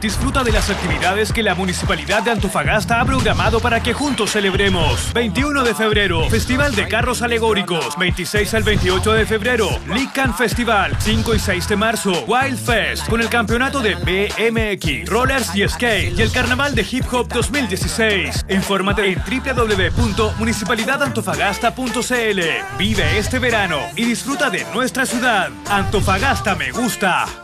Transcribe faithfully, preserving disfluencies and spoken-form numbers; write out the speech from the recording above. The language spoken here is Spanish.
Disfruta de las actividades que la Municipalidad de Antofagasta ha programado para que juntos celebremos. veintiuno de febrero, Festival de Carros Alegóricos. veintiséis al veintiocho de febrero, Lican Festival. cinco y seis de marzo, Wild Fest, con el campeonato de B M X, Rollers y Skate y el Carnaval de Hip Hop dos mil dieciséis. Infórmate en w w w punto municipalidad antofagasta punto c l. Vive este verano y disfruta de nuestra ciudad. Antofagasta me gusta.